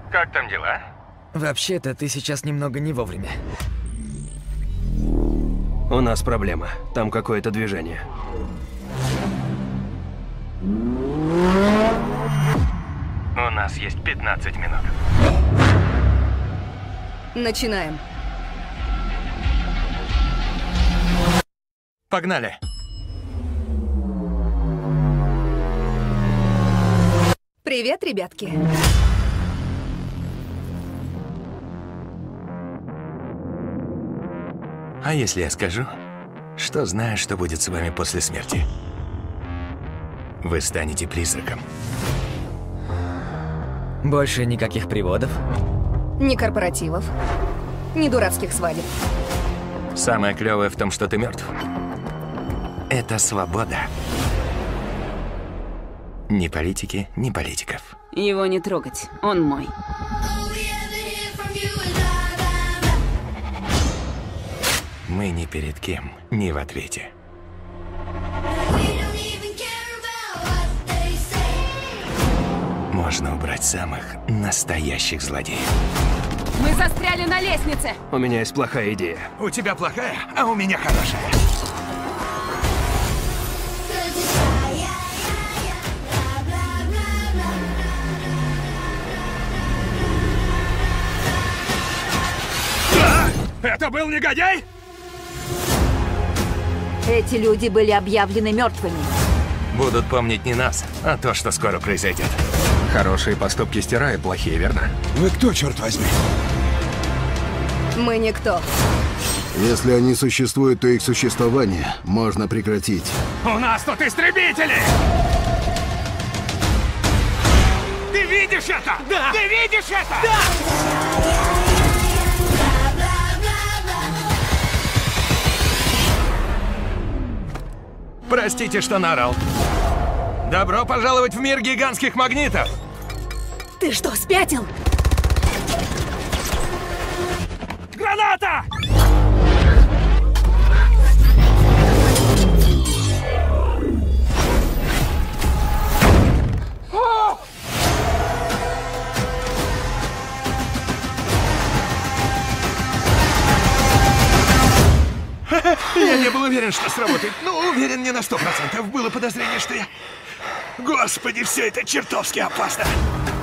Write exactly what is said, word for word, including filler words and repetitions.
Как там дела? Вообще-то ты сейчас немного не вовремя. У нас проблема. Там какое-то движение. У нас есть пятнадцать минут. Начинаем. Погнали. Привет, ребятки. А если я скажу, что знаю, что будет с вами после смерти? Вы станете призраком. Больше никаких приводов? Ни корпоративов, ни дурацких свадеб. Самое клевое в том, что ты мертв. Это свобода. Ни политики, ни политиков. Его не трогать, он мой. Мы ни перед кем не в ответе. Можно убрать самых настоящих злодеев. Мы застряли на лестнице! У меня есть плохая идея. У тебя плохая, а у меня хорошая. Это был негодяй? Эти люди были объявлены мертвыми. Будут помнить не нас, а то, что скоро произойдет. Хорошие поступки стирают плохие, верно? Вы кто, черт возьми? Мы никто. Если они существуют, то их существование можно прекратить. У нас тут истребители! Ты видишь это? Да! Ты видишь это? Да! Простите, что наорал. Добро пожаловать в мир гигантских магнитов! Ты что, спятил? Граната! О! Я не был уверен, что сработает. Ну, уверен не на сто процентов. Было подозрение, что я... Господи, все это чертовски опасно.